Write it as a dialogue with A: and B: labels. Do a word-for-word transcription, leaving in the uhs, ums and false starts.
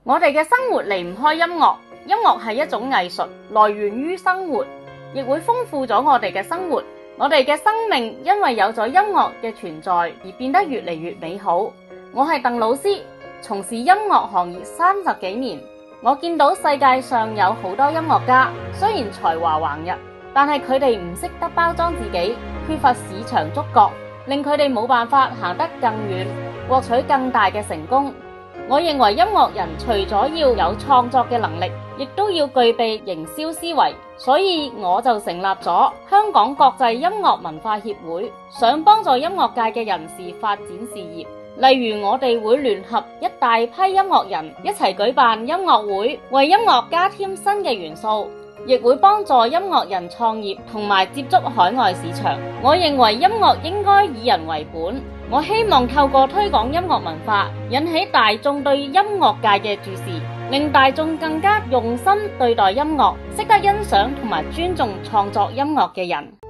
A: 我哋嘅生活離唔開音樂，音樂係一種藝術，來源於生活，亦會豐富咗我哋嘅生活。我哋嘅生命因為有咗音樂嘅存在而變得越嚟越美好。我係鄧老師，從事音樂行業三十幾年，我見到世界上有好多音樂家，雖然才華橫溢，但係佢哋唔識得包裝自己，缺乏市場觸覺，令佢哋冇辦法行得更遠，獲取更大嘅成功。我認為音樂人除咗要有創作嘅能力，亦都要具備營銷思維，所以我就成立咗香港國際音樂文化協會，想幫助音樂界嘅人士發展事業。例如我哋會聯合一大批音樂人一齊舉辦音樂會，為音樂加添新嘅元素，亦會幫助音樂人創業同埋接觸海外市場。我認為音樂應該以人為本，我希望透過推廣音樂文化，引起大眾對音樂界嘅注視，令大眾更加用心對待音樂，識得欣賞同埋尊重創作音樂嘅人。